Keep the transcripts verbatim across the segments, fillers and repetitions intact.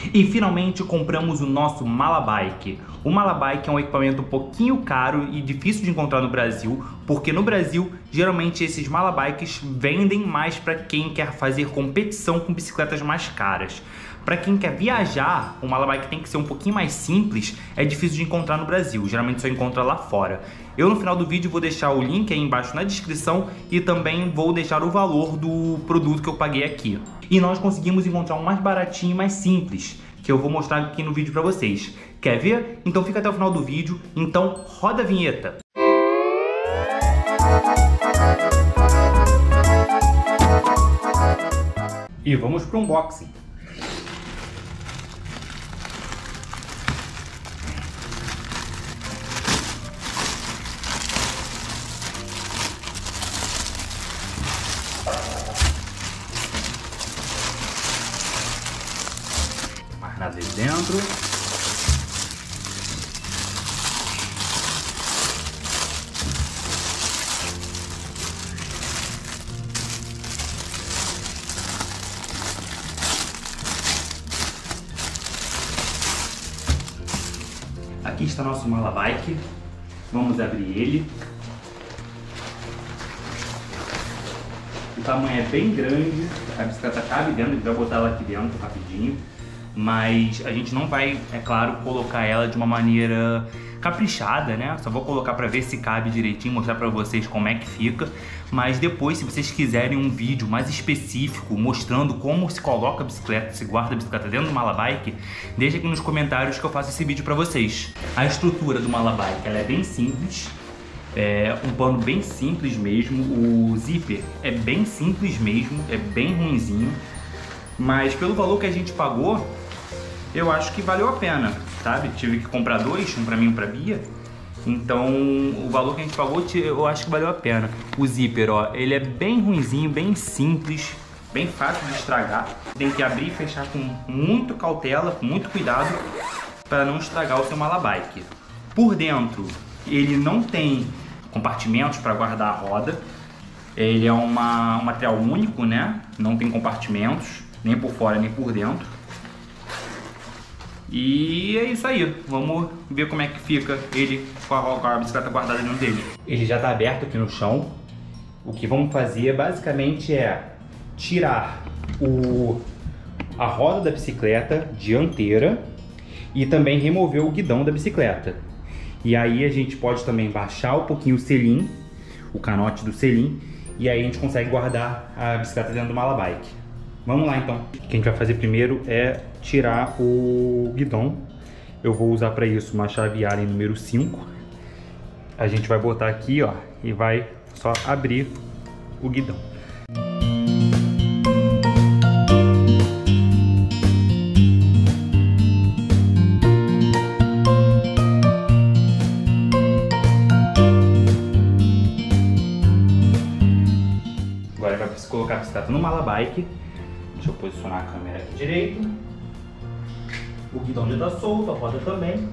E finalmente compramos o nosso Malabike. O Malabike é um equipamento um pouquinho caro e difícil de encontrar no Brasil, porque no Brasil geralmente esses Malabikes vendem mais para quem quer fazer competição com bicicletas mais caras. Para quem quer viajar, o Malabike tem que ser um pouquinho mais simples, é difícil de encontrar no Brasil, geralmente só encontra lá fora. Eu no final do vídeo vou deixar o link aí embaixo na descrição e também vou deixar o valor do produto que eu paguei aqui. E nós conseguimos encontrar um mais baratinho e mais simples, que eu vou mostrar aqui no vídeo para vocês. Quer ver? Então fica até o final do vídeo, então roda a vinheta! E vamos para o unboxing. Mais nada aí dentro. Aqui está nosso Malabike. Vamos abrir ele. O tamanho é bem grande, a bicicleta cabe dentro, a gente vai botar ela aqui dentro rapidinho. Mas a gente não vai, é claro, colocar ela de uma maneira caprichada, né? Só vou colocar para ver se cabe direitinho, mostrar para vocês como é que fica. Mas depois, se vocês quiserem um vídeo mais específico, mostrando como se coloca a bicicleta, se guarda a bicicleta dentro do Malabike, deixa aqui nos comentários que eu faço esse vídeo para vocês. A estrutura do Malabike, ela é bem simples. É um pano bem simples mesmo. O zíper é bem simples mesmo, é bem ruinzinho. Mas pelo valor que a gente pagou, eu acho que valeu a pena, sabe? Tive que comprar dois, um pra mim e um pra Bia. Então, o valor que a gente pagou, eu acho que valeu a pena. O zíper, ó, ele é bem ruinzinho, bem simples, bem fácil de estragar. Tem que abrir e fechar com muito cautela, com muito cuidado, para não estragar o seu Malabike. Por dentro, ele não tem compartimentos para guardar a roda. Ele é uma, um material único, né? Não tem compartimentos, nem por fora nem por dentro. E é isso aí, vamos ver como é que fica ele com a, com a bicicleta guardada dentro dele. Ele já está aberto aqui no chão. O que vamos fazer basicamente é tirar o, a roda da bicicleta dianteira e também remover o guidão da bicicleta. E aí a gente pode também baixar um pouquinho o selim, o canote do selim, e aí a gente consegue guardar a bicicleta dentro do Malabike. Vamos lá então. O que a gente vai fazer primeiro é tirar o guidão. Eu vou usar para isso uma chave Allen número cinco. A gente vai botar aqui, ó, e vai só abrir o guidão. Agora vai colocar a bicicleta no Malabike. Deixa eu posicionar a câmera aqui direito. O guidão já está solto, a roda também.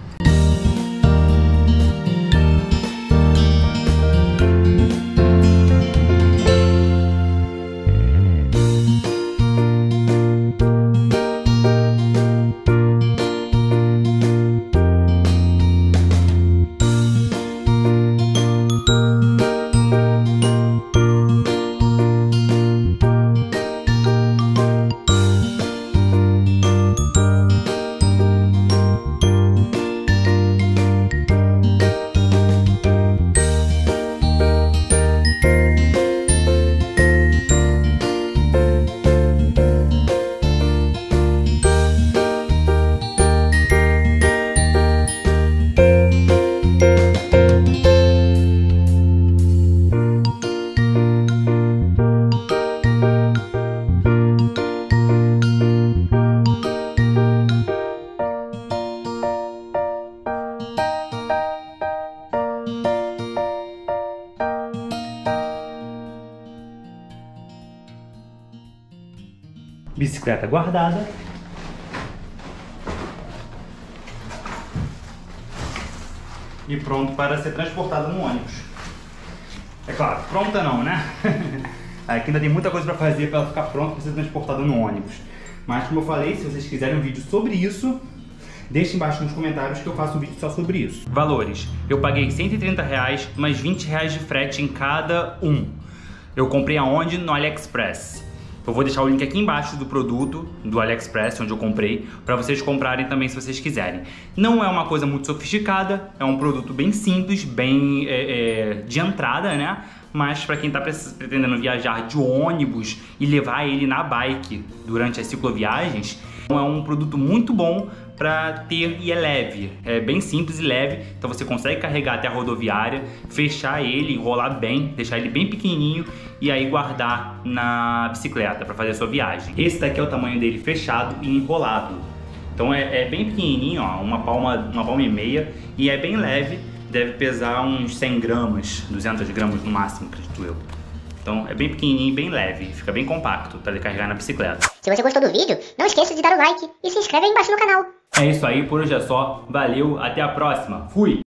Bicicleta guardada. E pronto para ser transportada no ônibus. É claro, pronta não, né? Aqui ainda tem muita coisa para fazer para ela ficar pronta para ser transportada no ônibus. Mas como eu falei, se vocês quiserem um vídeo sobre isso, deixe embaixo nos comentários que eu faço um vídeo só sobre isso. Valores. Eu paguei cento e trinta reais, mais vinte reais de frete em cada um. Eu comprei aonde? No AliExpress. Eu vou deixar o link aqui embaixo do produto, do AliExpress, onde eu comprei, para vocês comprarem também se vocês quiserem. Não é uma coisa muito sofisticada, é um produto bem simples, bem é, é, de entrada, né? Mas para quem está pretendendo viajar de ônibus e levar ele na bike durante as cicloviagens, é um produto muito bom para ter e é leve, é bem simples e leve, então você consegue carregar até a rodoviária, fechar ele, enrolar bem, deixar ele bem pequenininho e aí guardar na bicicleta para fazer a sua viagem. Esse daqui é o tamanho dele fechado e enrolado, então é, é bem pequenininho, ó, uma palma, uma palma e meia, e é bem leve, deve pesar uns cem gramas, duzentas gramas no máximo, acredito eu. Então é bem pequenininho e bem leve, fica bem compacto para carregar na bicicleta. Se você gostou do vídeo, não esqueça de dar o like e se inscreve aí embaixo no canal. É isso aí, por hoje é só. Valeu, até a próxima. Fui!